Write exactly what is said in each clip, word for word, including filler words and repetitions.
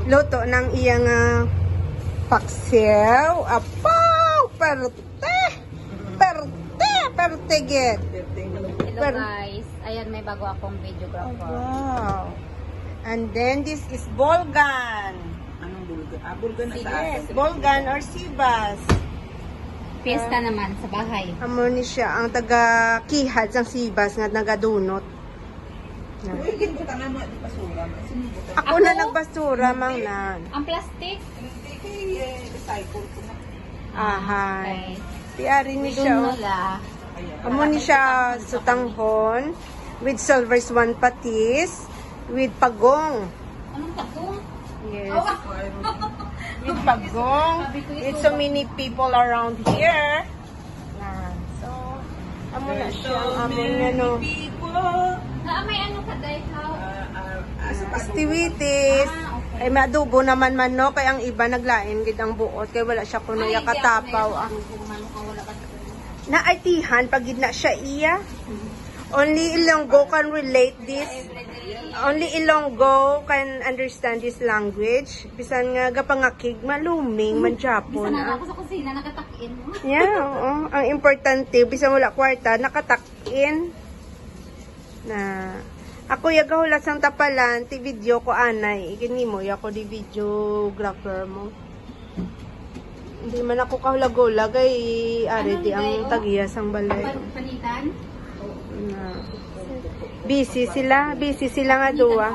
luto ng iyang uh, paksiw. Apaw! Perte! Perte! Pertegit! Hello guys. Ayan, may bago akong videographer. Oh, wow. And then this is Bolgan. Anong bulgan? Ah, bulgan na sa Yes, atin. Bolgan or Sibas. Fiesta naman sa bahay. Amo ni siya ang taga Kihad sang Sibas nga nagadunot. Uy, ginto ka nga mo, di basura. Sinibot ka. Ako na nagbasura mang nan. Ang plastic. Hindi kay recycle ko na. Ahay. Tiari ni siya. Doon Oh. nila. Amo ni siya sutanghon with silver swan patis with pagong. Anong takong? Yes. With pagong. With so many people around here. Yan. So, amo na siya. Amo niya no. Na may ano ka dahil how? Activities. Ay madubo naman man no. Kaya ang iba naglain gid ang buot. Kaya wala siya kuno ya katapaw. Ah. Na artihan pag gid na siya iya. Only Ilonggo can relate this. Only Ilonggo can understand this language. Bisan nga gapangakig maluming man Japon. Bisan na Ah. ako sa kusina nakatakin mo. Yeah, oo. Ang importante bisan wala kwarta nakatakin. Na ako yaga hulat sang tapalan ti video ko anay. Ikini mo yako di videographer mo. Hindi man ako kahulag-ulag ay ari di ang tagiya sang balay. Panitan? Na. Busy sila, busy sila nga duwa.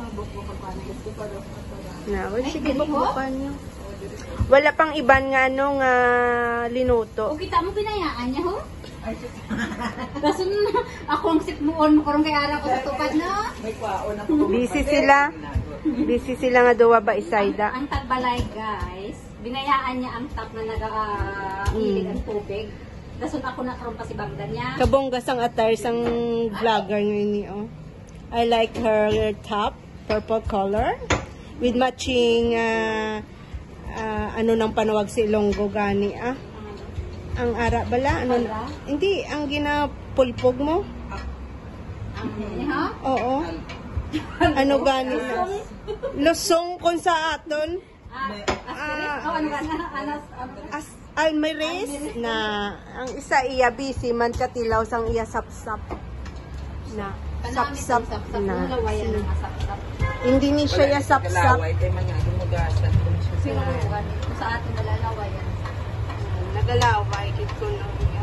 Na, wala sige bubukan niyo. Wala pang iban nga ano nga linuto. O kita mo pinayaan niya ho? Kaso ako ang sikmuon mo karong kay ara ko sa tupad na. May kwaon ako. Busy sila. Busy sila nga duwa ba isayda. Ang tagbalay guys, binayaan niya ang tap na nag-ilig ang tubig. Dasun ako na karon pa si Bagdan niya. Kabonggas ang attire sang vlogger ngayon ni oh. I like her top, purple color with matching uh, uh, ano nang panawag si Ilonggo gani ah. Ang ara bala ano Ara? hindi ang ginapulpog mo. Ang niya. Oo. Ano gani na? Lusong kon sa aton. Ah, oh, ano ba na? Ano? As Almeris na ang isa iya busy man katilaw sang iya sapsap na sapsap na Lawayan ng asap-sap. hindi ni siya ya sapsap Kalaway, tayo man nga gumugasan. Sino mo sa atin nalalawayan? nagalaway kit ko no iya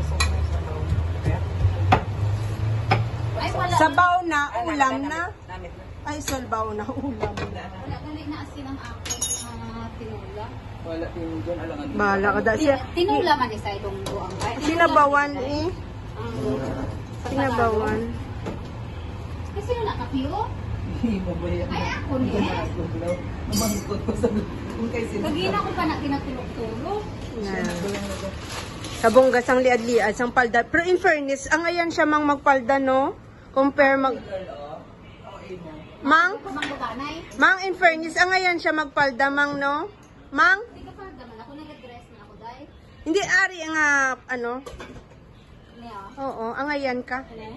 Ay wala. sabaw na ulam na Namit na. ay salbaw na ulam na Wala gali na asin ang akin uh, tinula. Wala din dyan, alangan. bala ka da siya Tinula man isa itong buang. Ay, sinabawan eh Ang sa sinabawan Kasi wala ka piyo. Hindi mo ba yan? Ay ako niya. Namangkot ko sa kung kay sila. Kagina ko pa na kinatulog-tulog. na kabonggas ang liad-liad sang palda pero in fairness ang ayan siya mang magpalda no compare mag mang Kumanggutanay. mang in fairness ang ayan siya magpalda mang no mang Hindi ka pa naman ako nag-dress na ako dahil. hindi ari nga ano Niya. oo ang ayan ka Ano?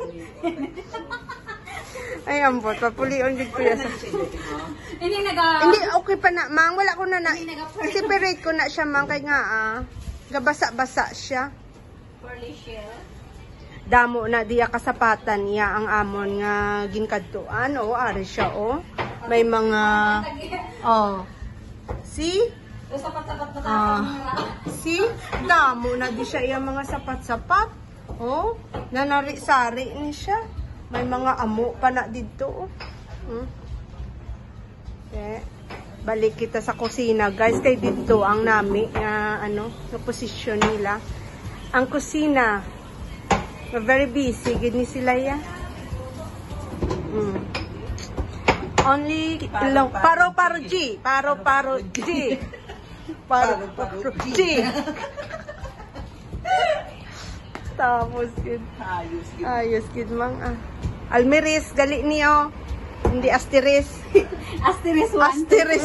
ay ambot papulion gid ko ya sa Hindi naga... hindi okay pa na mang wala ko na na Hindi naga separate ko na siya mang kay nga ah gabasa-basa siya Pearly shell. damo na diya kasapatan niya ang amon nga ginkadtuan o ari siya o may mga oh see Sapat-sapat na ah see damo na di siya iya mga sapat-sapat oh nanari-sari ni siya may mga amo pa na dito oh hmm. Okay. Balik kita sa kusina guys kay dito ang nami nga ano nga posisyon nila ang kusina very busy gid ni sila ya mm. only long paro paro G paro paro G paro paro G tapos gid Ayos. ayos gid mang ah Almeris gali niyo hindi asteris Asteris one. Asteris.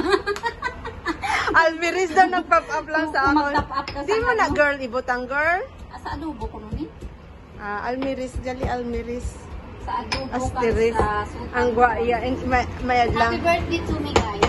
Almeris daw nag-pop up lang sa Kung ako. mag-top up ka sa Di mo na ano? girl, ibutang girl. Sa adobo ko nun eh. Ah, Almeris, gali Almeris. Sa adobo ka Asteris. sa sutan. Ang guaya, and may, mayad lang. Happy birthday to me guys.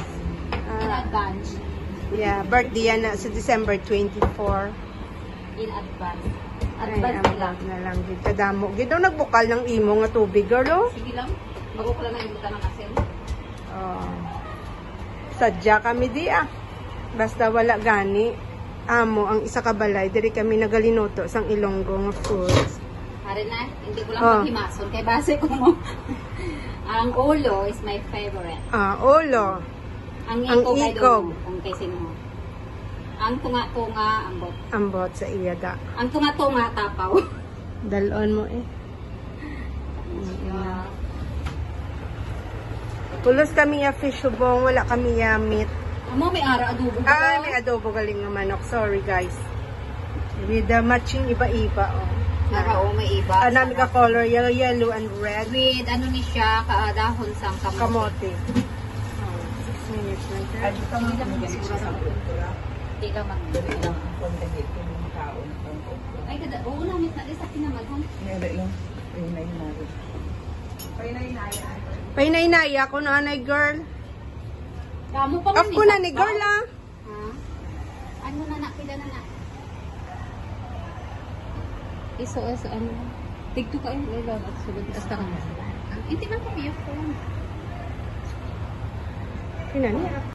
advance. Yeah, birthday yan na sa December twenty-four. In advance. Ay, Advance ang lang. na lang. Gid kadamo. Gid daw nagbukal ng imo nga tubig, girl, oh. Sige lang. Bago ko lang naibutan ng asin. Oh. Sadya kami di ah. Basta wala gani. Amo, ang isa ka balay, diri kami nagalinuto sang Ilonggo nga foods. Pare na, hindi ko lang Oh. maghimason. Kaya base ko mo. Ang ulo is my favorite. Ah, ulo. Ang Ang iko kay ikog. Domo, kung kay sino mo. Ang tunga-tunga, ambot. Ambot sa iya da. Ang tunga-tunga, tapaw. Dalon mo eh. Ah, Tulos kami ya fish ubong, wala kami ya meat. Amo, may ara adobo. ko. Ah, may adobo galing ng manok. Sorry guys. With the matching iba-iba. Oh. Ara, o, may iba. Ah, namin ka color, yellow, yellow and red. With ano ni siya, kaadahon sang kamote. Kamote. Oh, six minutes na siya. Ano ka mga kamigalit sa kultura? Hindi ka mag... Ang kondagit ko ng tao na pang-kultura. Ay, kada, oo, namit na din sa kinamaghon. Meron lang. Ayun na yun natin. Ayun na yun natin. Painay-naya ko na, anay girl. Kamo pa Off ko na ni girl ah. Ha? Ano na na, pila na na. Iso, iso, ano. Tigto ka yung lalo at sulod. Hasta ka na. Hindi man ko yung phone. Pinaniya.